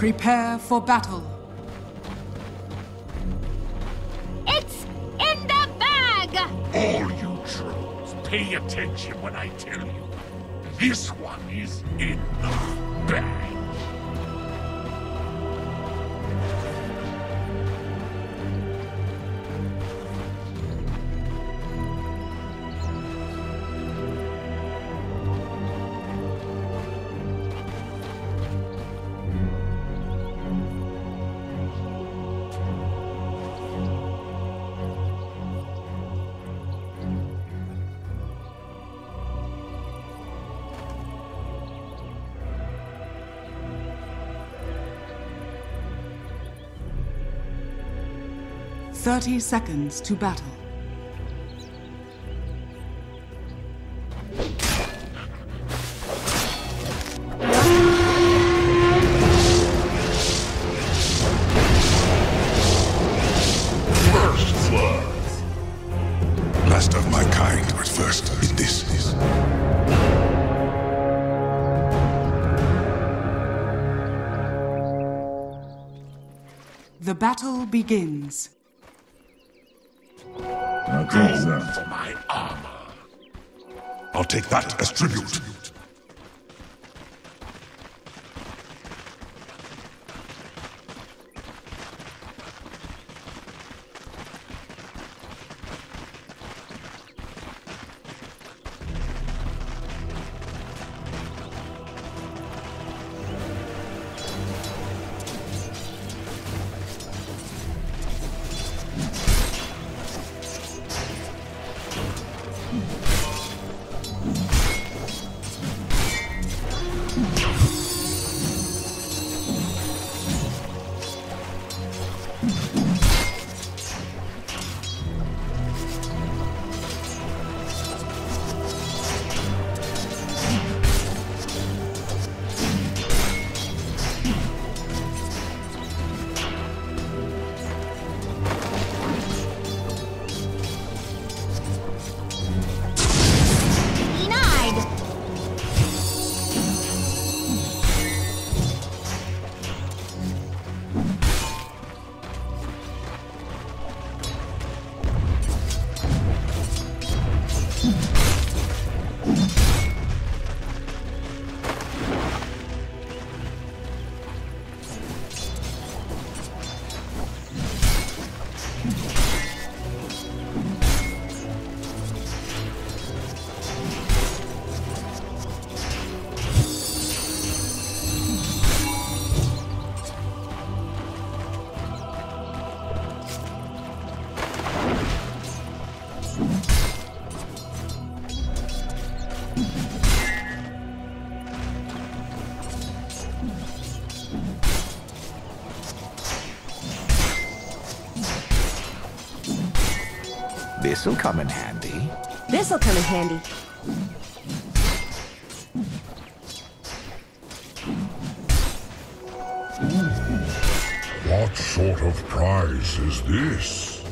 Prepare for battle. It's in the bag! All you trolls, pay attention when I tell you. This one is in the bag. Thirty seconds to battle. First blood. Last of my kind, but first in this. The battle begins. Go for my armor. I'll take that as tribute. This'll come in handy. This'll come in handy. What sort of prize is this?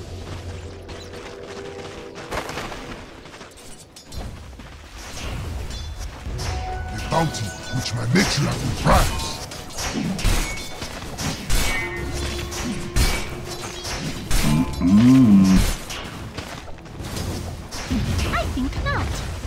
The bounty which my matriarch will prize. I think not.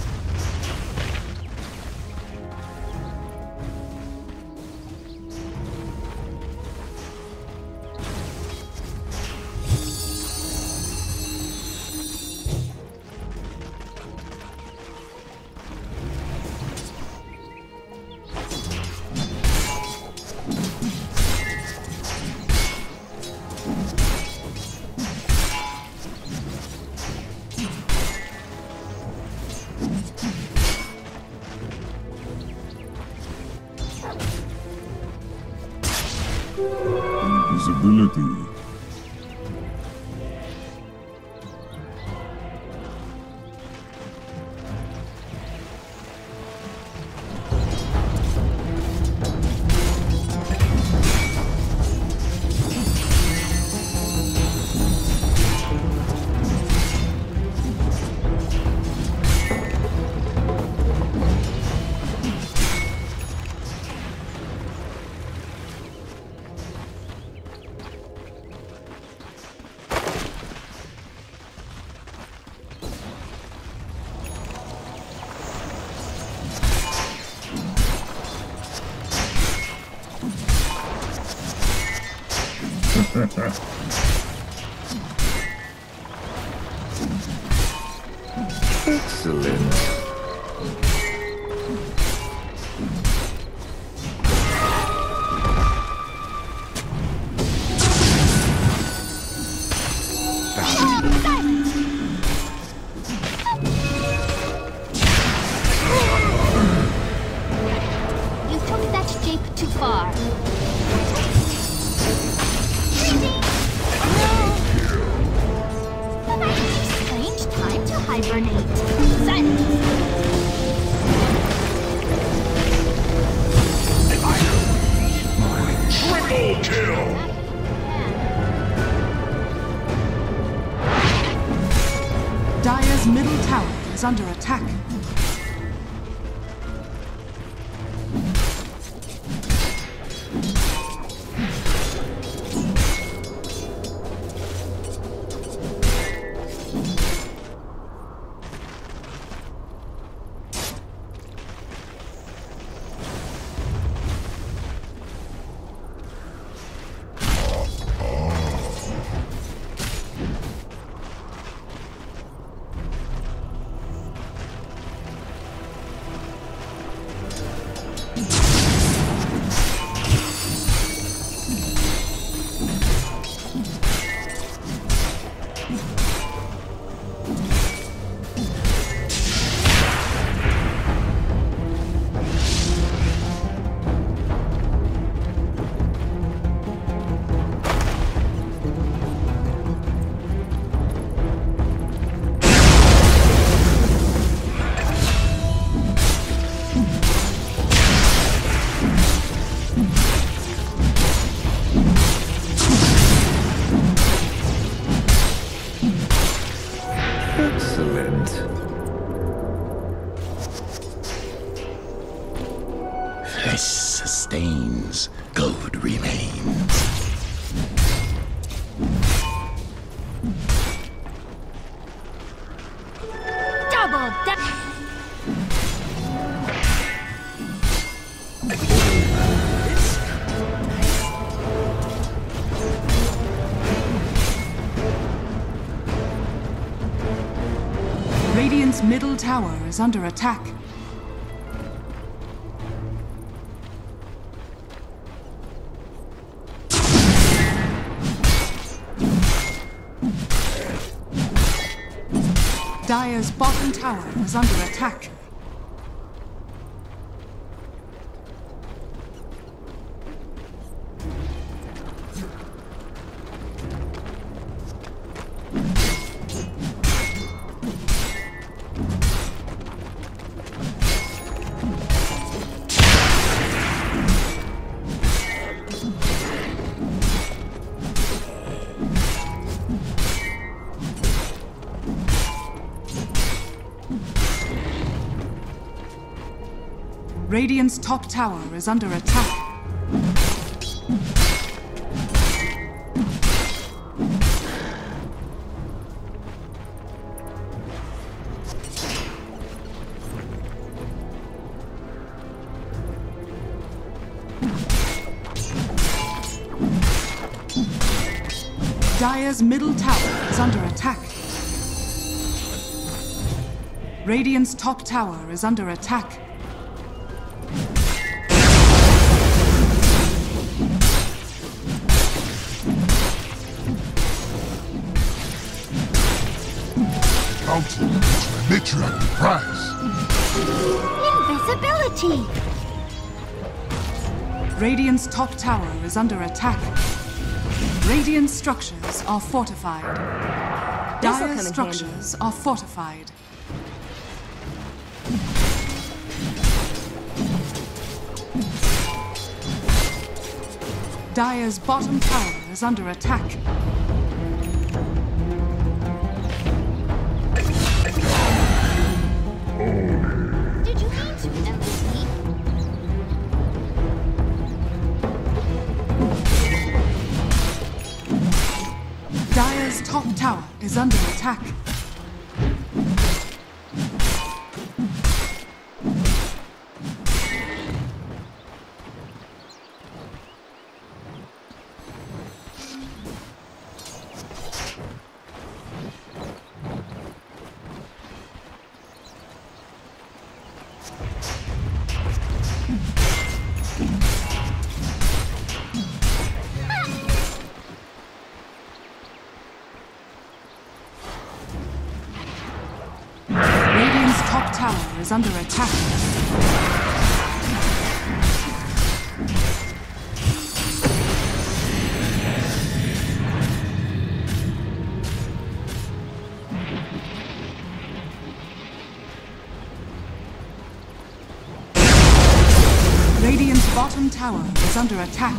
Invisibility. Excellent. You took that jape too far. No. Strange time to hibernate. Silence. Triple kill! Dire's middle tower is under attack. Excellent. Flesh sustains, gold remains. Double da- Radiant's middle tower is under attack. Dire's bottom tower is under attack. Radiant's top tower is under attack. Dire's middle tower is under attack. Radiant's top tower is under attack. Bounty, which my matriarch will prize. Invisibility. Radiant's top tower is under attack. Radiant structures are fortified. This'll come Dire in structures are fortified. Dire's bottom tower is under attack. Did you mean to MVP? Dire's top tower is under attack. tower is under attack. Radiant's bottom tower is under attack.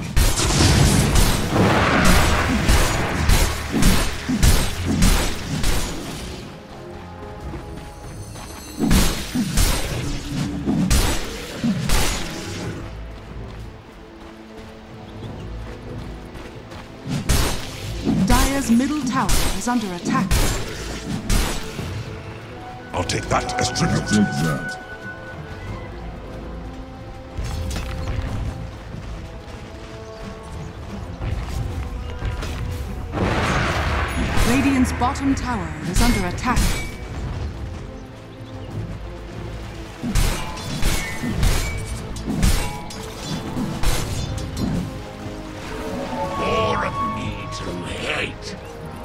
Dire's middle tower is under attack. I'll take that as tribute. Take that. Radiant's bottom tower is under attack. More of me to hate.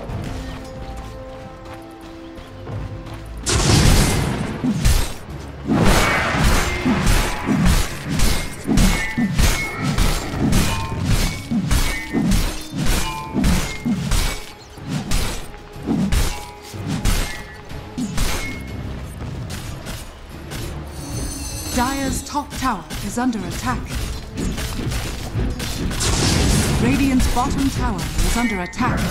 Dire's top tower is under attack. Radiant's bottom tower is under attack.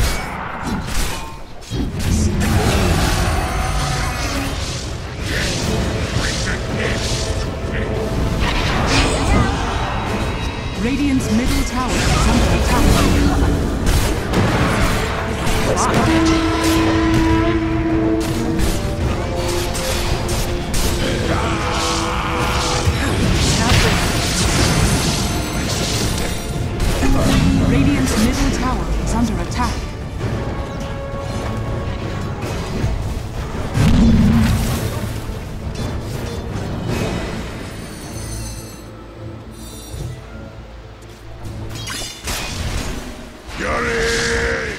Radiant's middle tower is under attack. Radiant's middle tower is under attack. Fury!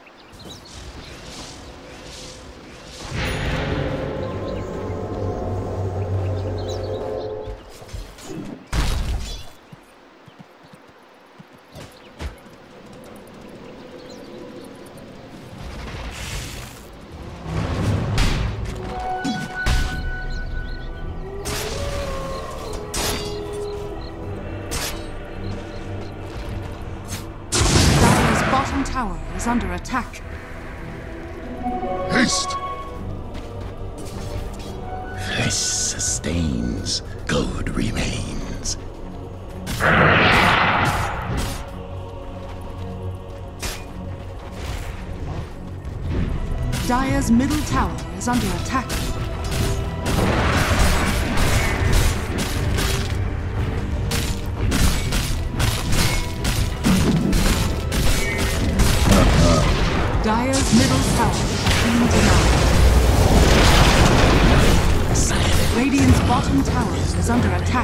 Bottom tower is under attack. Haste! Flesh sustains, gold remains. Dire's middle tower is under attack. Dire's middle tower has been denied. Radiant's bottom tower is under attack.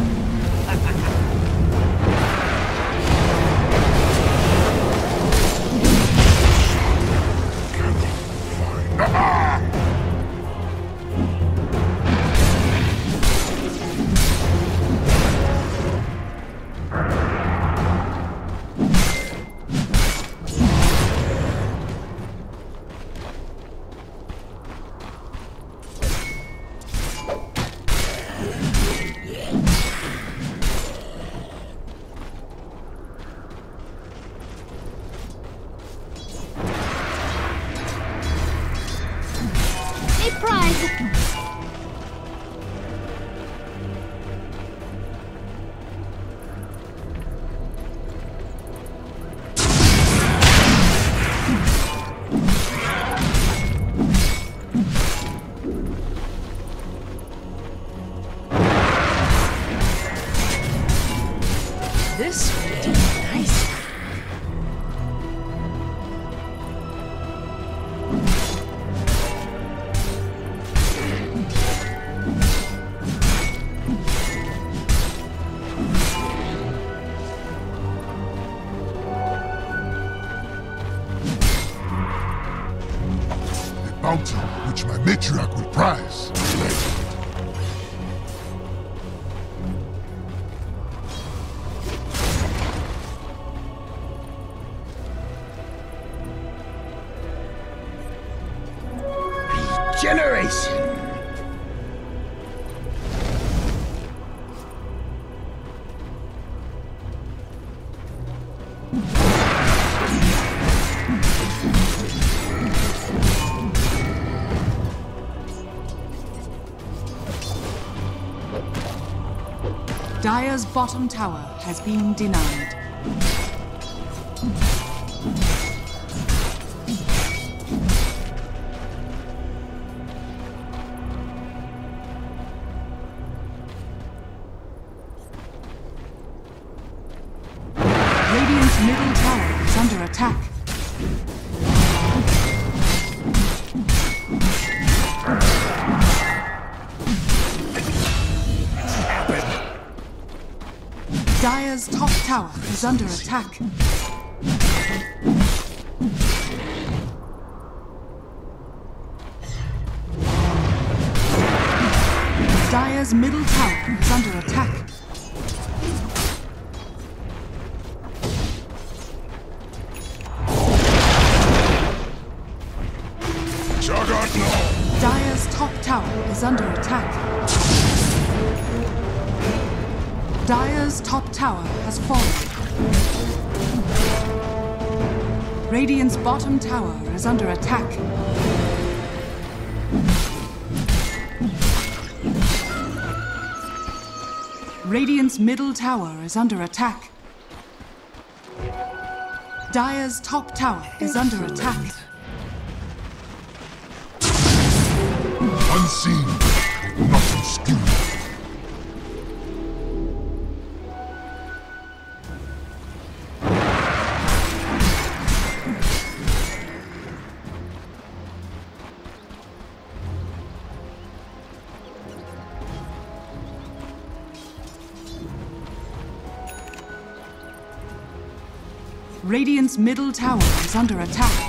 This would be nice. The bounty which my matriarch will prize. generation. Dire's bottom tower has been denied. Radiant's middle tower is under attack. Dire's top tower is under attack. Dire's middle tower is under attack. Dire's top tower is under attack. Dire's top tower has fallen. Radiant's bottom tower is under attack. Radiant's middle tower is under attack. Dire's top tower is under attack. Unseen, not obscure. Radiant's middle tower is under attack.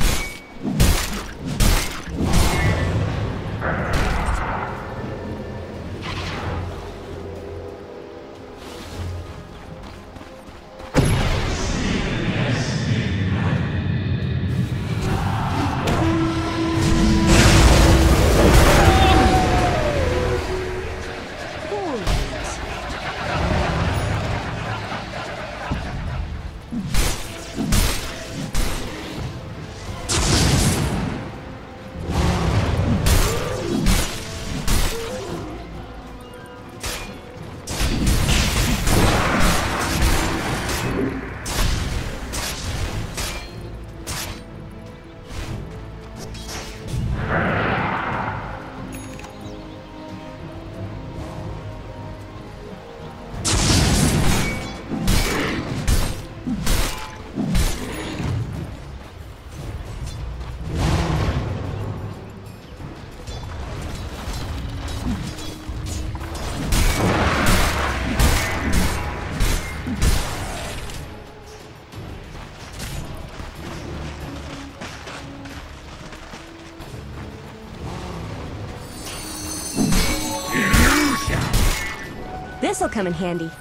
This'll come in handy.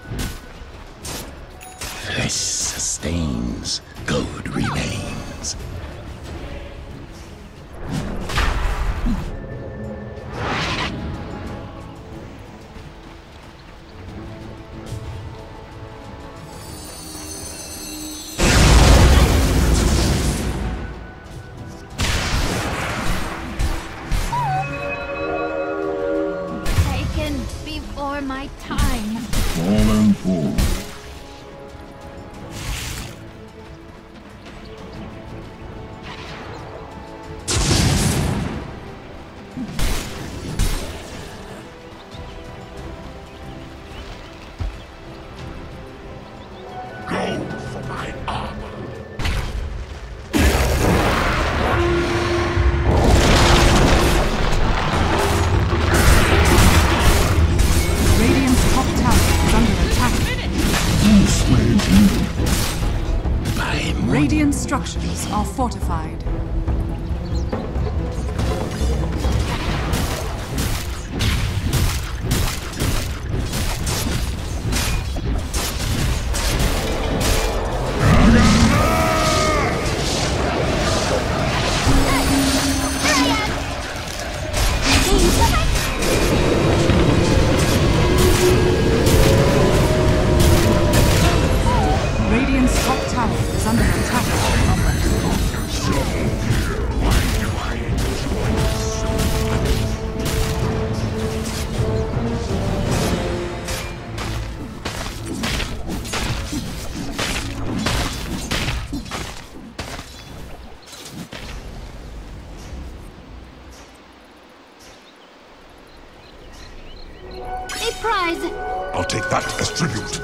Flesh sustains, gold remains. Taken before my time. Fallen forward. Go for my armor. Radiant's top tower is under attack. Radiant structures are fortified. prize. I'll take that as tribute.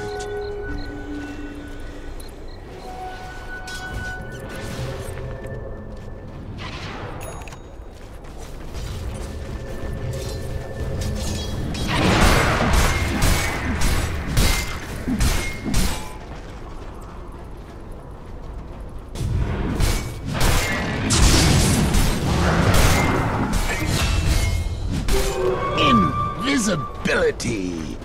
Invisibility.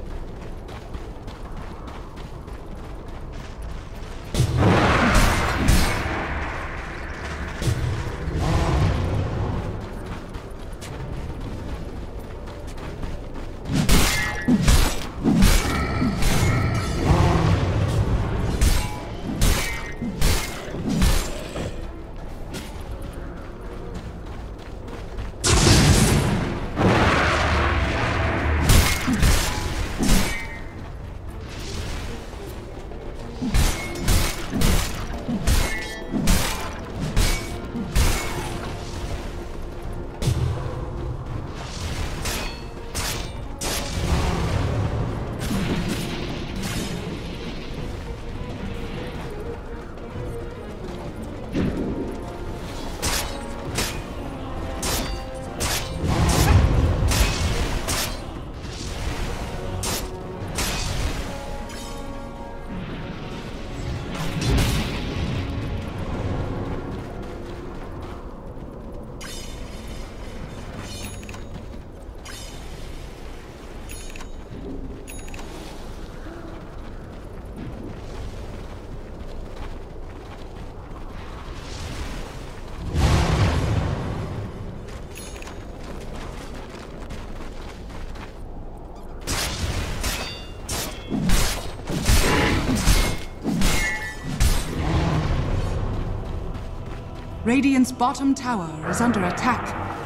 Radiant's bottom tower is under attack.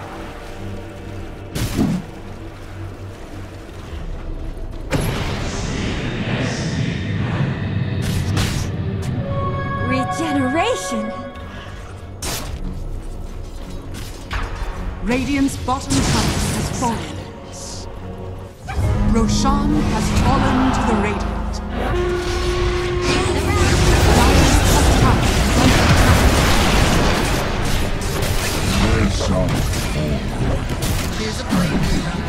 Regeneration! Radiant's bottom tower has fallen. Roshan has fallen to the Radiant. Dire's top tower is under attack. Here's a plate.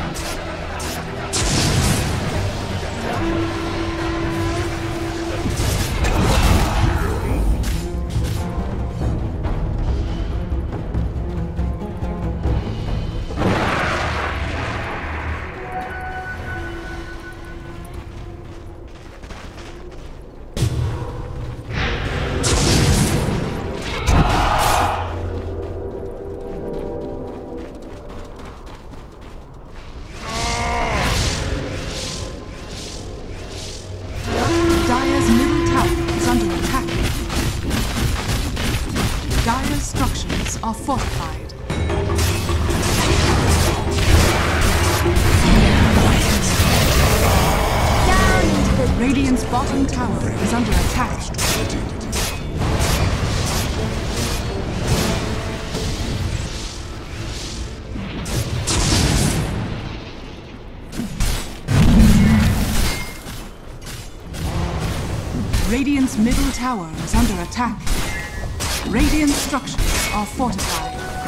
Dire's middle tower is under attack. Dire's structures are fortified. Down into the Radiant's bottom tower is under attack. Radiant's middle tower is under attack. Radiant structures are fortified.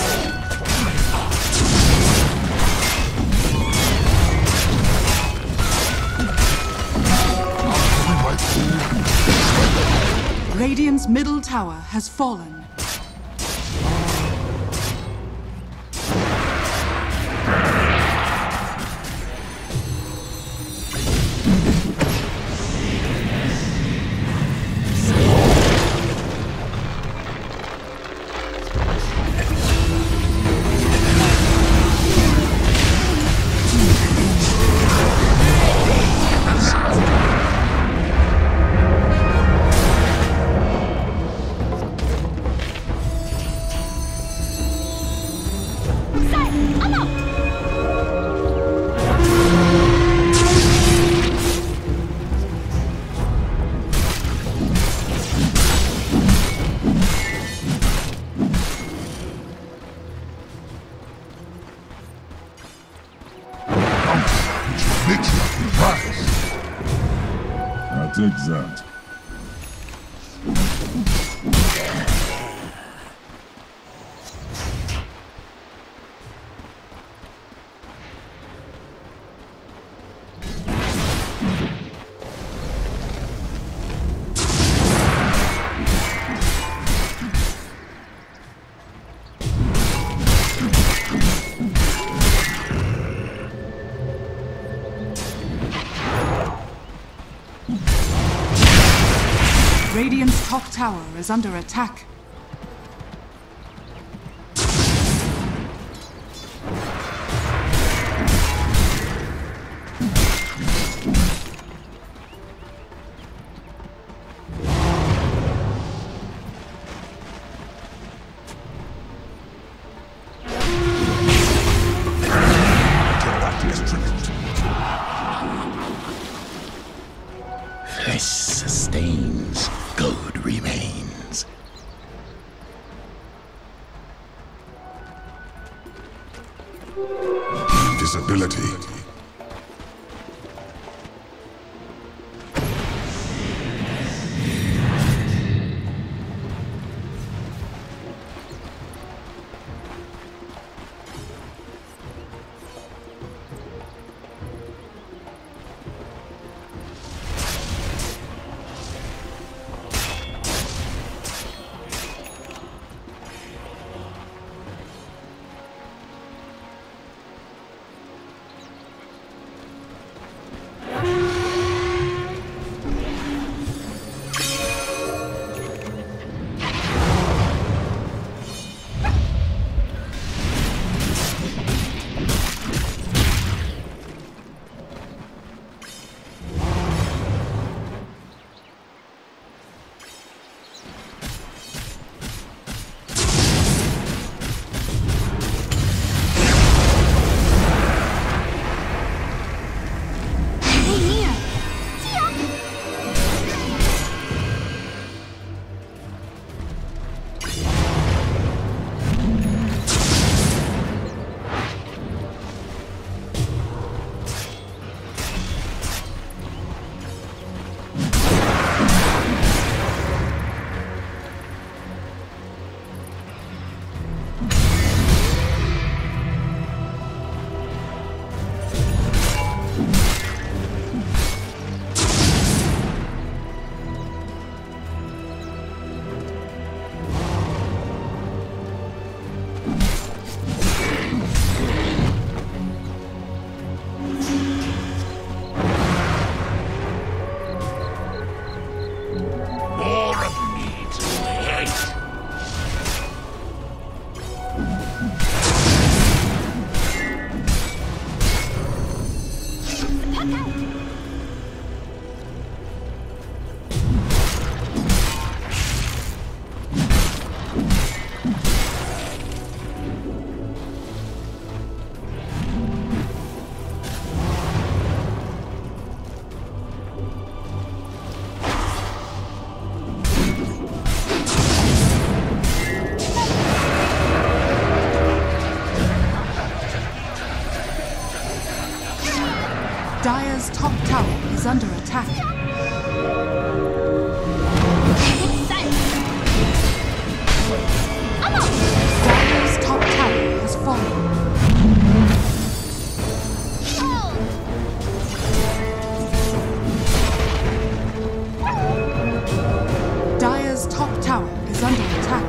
Radiant's middle tower has fallen. take that. Radiant's top tower is under attack. Flesh sustains, gold remains. Invisibility. Dire's top tower is under attack. Dire's top tower has fallen. Dire's top tower is under attack.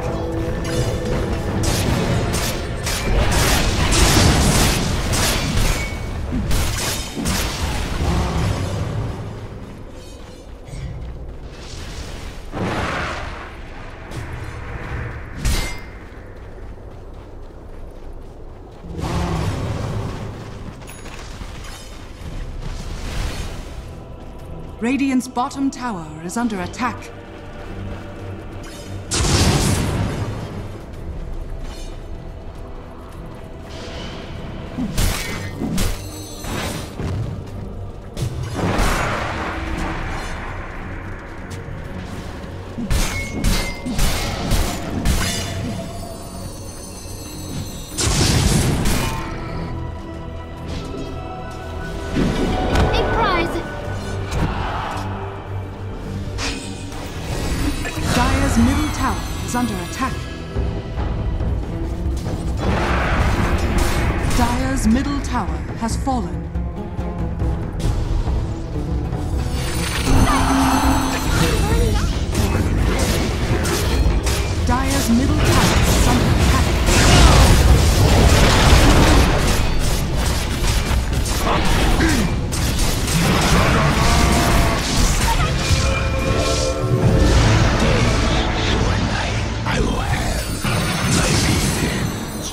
Radiant's bottom tower is under attack. Dire's middle tower has fallen. Dire's middle tower is under attack. I will have my revenge.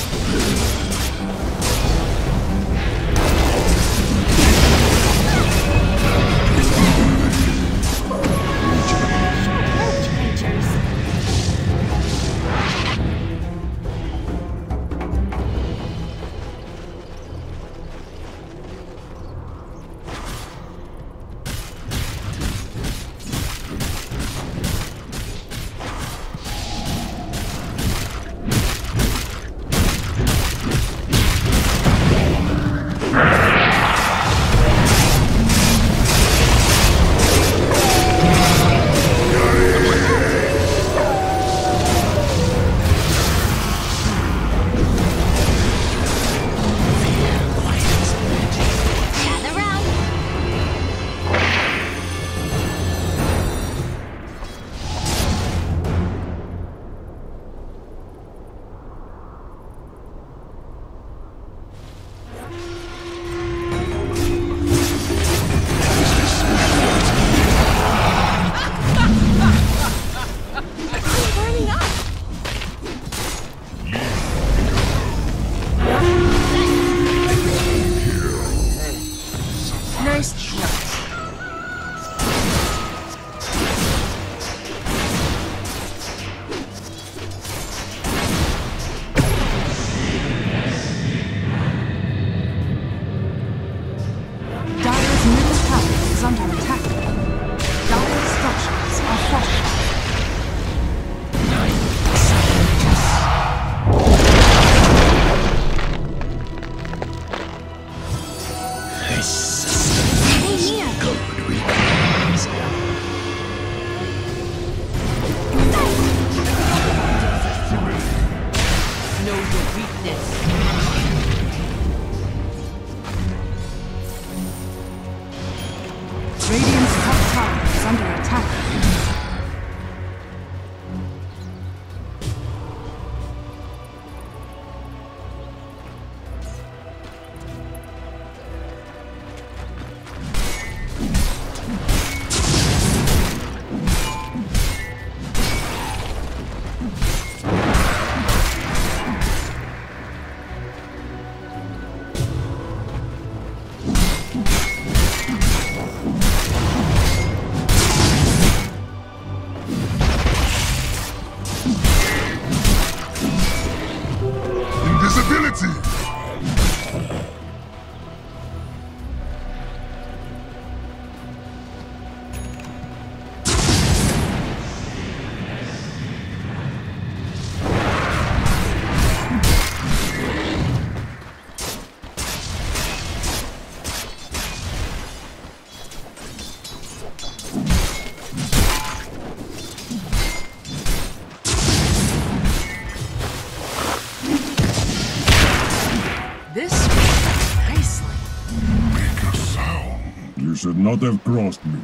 Should not have crossed me.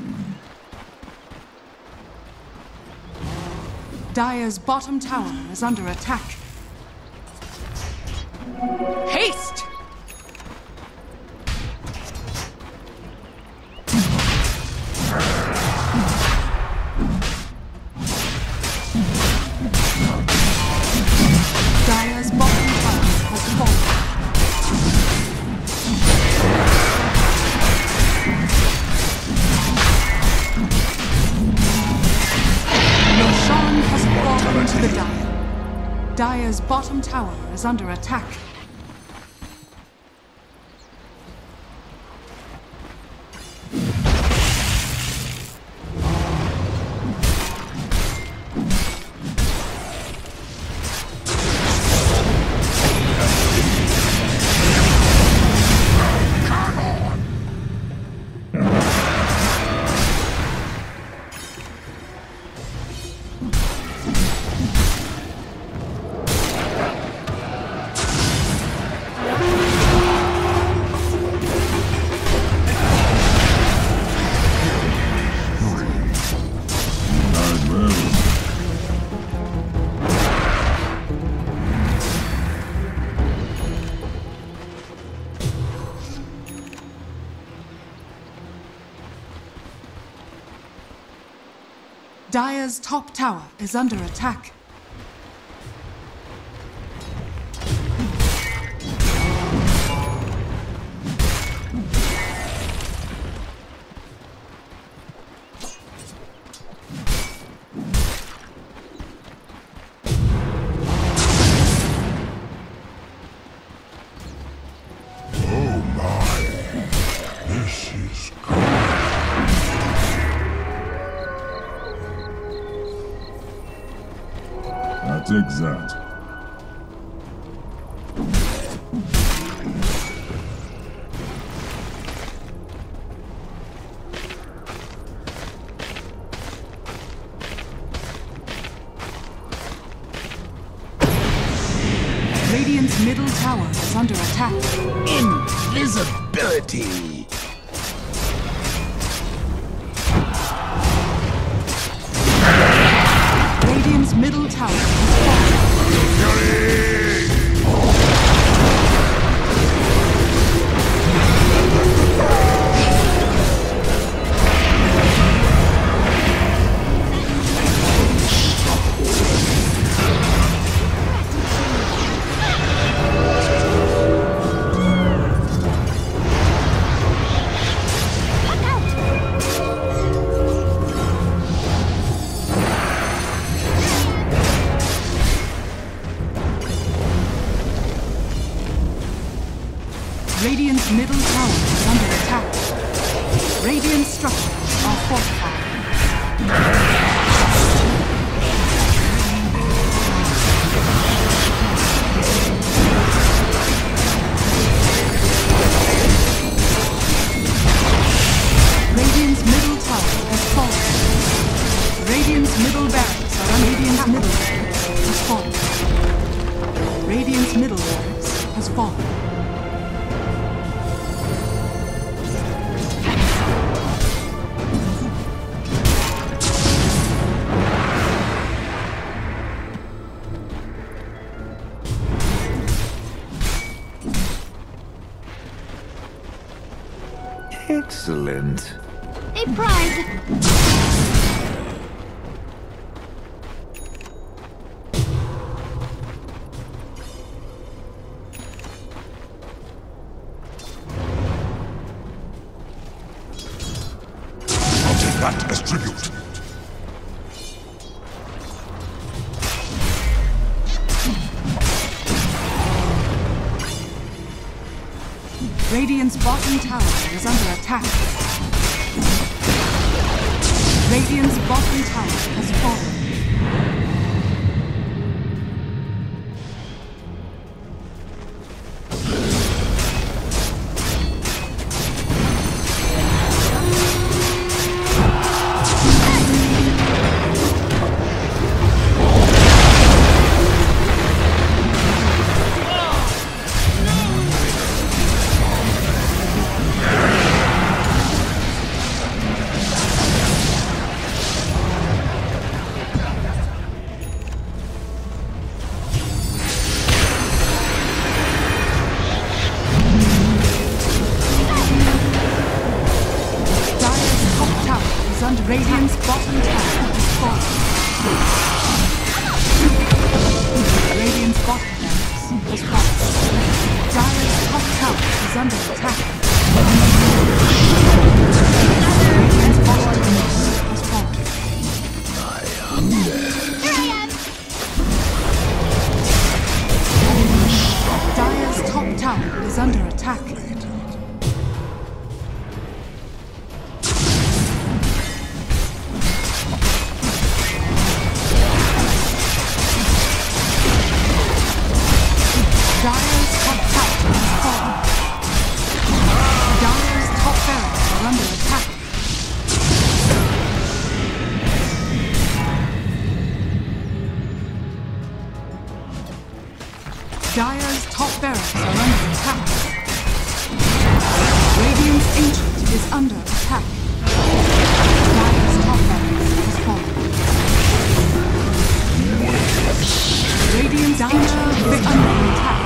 Dire's bottom tower is under attack. Haste! Dire's bottom tower has fallen. To the Dire. Dire's bottom tower is under attack. Dire's top tower is under attack. Take that. Radiant's middle tower is under attack. Invisibility! Radiant's middle tower has fallen. Radiant's middle tower is under attack. Radiant structures are fortified. Radiant's middle tower has fallen. Radiant's middle barracks are under Radiant's middle barracks has fallen. Radiant's middle barracks has fallen. Excellent. A prize. I'll take that as tribute. Radiant's bottom tower is under attack. Radiant's bottom tower has fallen. Radiant's bottom tower is falling. Radiant's bottom barracks is falling. Dire's top tower is under attack. Radiant's bottom barracks is falling. Here I am. Dire's top tower is under attack. Dire's top tower is falling. Dire's top barracks are under attack. Dire's top barracks are under attack. Radiant's ancient is under attack. Dire's top barracks has fallen. Radiant's ancient is under attack.